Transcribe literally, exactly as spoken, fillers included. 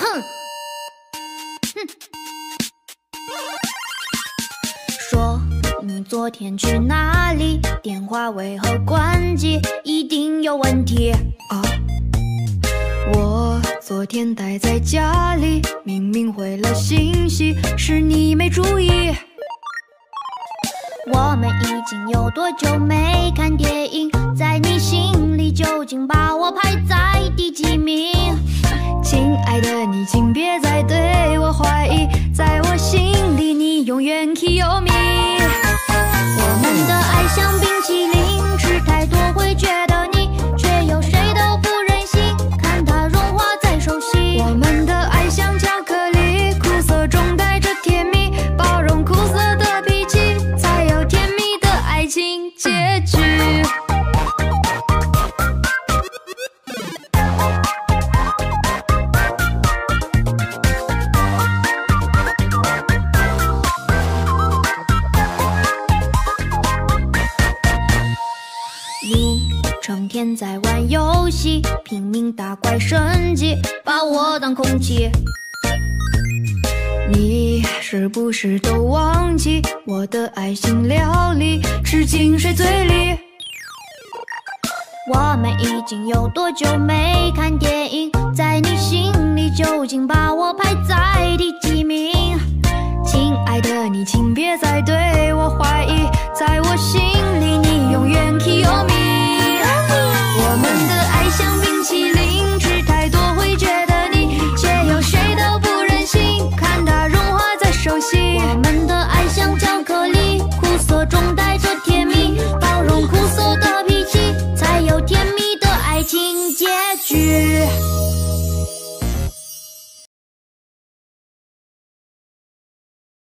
哼，哼。说你昨天去哪里？电话为何关机？一定有问题啊！我昨天待在家里，明明回了信息，是你没注意。我们已经有多久没看电影？在你心里究竟把我排在第几名？亲爱的你，请别再对我怀疑，在我心里你永远 Kiyomi。我们的爱像冰淇淋，吃太多会觉得腻，却有谁都不忍心看它融化在手心。我们的爱像巧克力，苦涩中带着甜蜜，包容苦涩的脾气，才有甜蜜的爱情结局。你成天在玩游戏，拼命打怪升级，把我当空气。你是不是都忘记我的爱心料理吃进谁嘴里？我们已经有多久没看电影？在你心里究竟把我排在第几名？亲爱的你，请别再对我